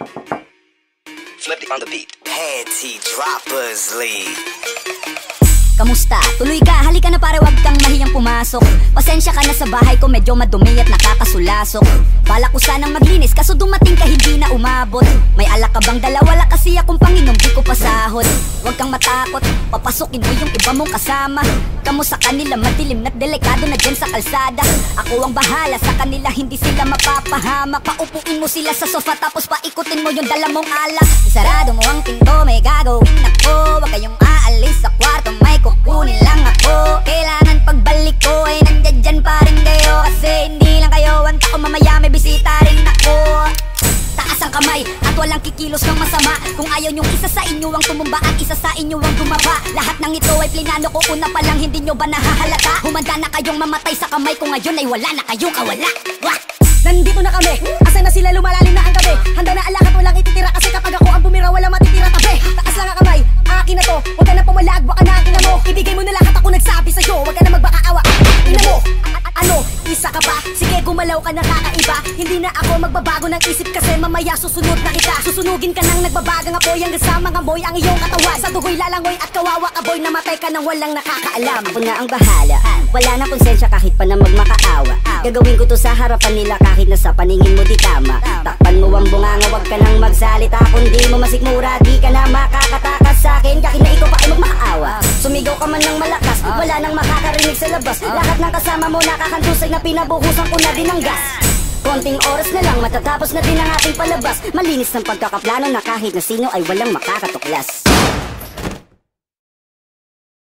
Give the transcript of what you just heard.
Flip it on the beat. Panty droppers league. Kamusta? Tuloy ka, halika na pare, wag kang mahiyang pumasok. Pasensya ka na sa bahay ko, medyo madumi at nakakasulasok. Balak ko sanang maglinis, kaso dumating ka hindi na umabot. May alak ka bang dala? Wala kasi akong panginom, di ko pasahod. Wag kang matakot, papasukin mo yung iba mong kasama. Kamu sa kanila madilim na't delikado na dyan sa kalsada. Ako ang bahala sa kanila, hindi sila mapapahamak. Paupuin mo sila sa sofa tapos paikutin mo yung dala mong alak. Isarado mo ang pinto, may gagawin ako. Wag kayong aalis sa kwarto, may kukunin lang ako. Kailangan pagbalik ko ay nandyan dyan pa rin kayo. Kasi hindi lang kayo, wanta ko mamaya may bisita rin ako. Taas ang kamay at walang kikilos ng masama. Kung ayaw nyong isa sa inyo ang tumumba at isa sa inyo ang gumaba. Lahat ng ito ay plinano ko, una pa lang hindi nyo ba nahahalata? Humanda na kayong mamatay sa kamay ko ngayon ay wala na kayong kawala. Wah! Nandito na kami, asa na sila, lumalalim na ang gabi. Handa na alak at walang ititira kasi kapag ako ang bumira wala matitira tabi. Taas lang ang kamay, akin na to, huwag ka na pumalag, baka na akin na mo. Ibigay mo na lahat ako nagsabi sa'yo, huwag ka na magbakaawa. Ina mo, ano, isa ka pa? Sige gumalaw ka na kakaiba. Hindi na ako magbabago ng isip kasi mamaya susunod na kita. Susunugin ka nang nagbabagang apoy hanggang sa mga boy ang iyong katawan. Sa dugoy lalangoy at kawawa ka boy, namatay ka nang walang nakakaalam. Ako na ang bahala, wala na konsensya kahit pa na magmakaawa. Gagawin ko to sa harapan nila kahit na sa paningin mo di tama. Takpan mo ang bunganga, wag ka nang magsalita. Kung di mo masikmura, di ka na makakatakas sa akin kahit na ikaw pa ay magmakaawa. Sumigaw ka man ng malakas, wala nang makakarinig sa labas. Lahat ng kasama mo nakakandusay na pinabuhusan ko na din ng gas. Konting oras na lang matatapos na din ang ating palabas. Malinis ng pagkakaplano na kahit na sino ay walang makakatuklas.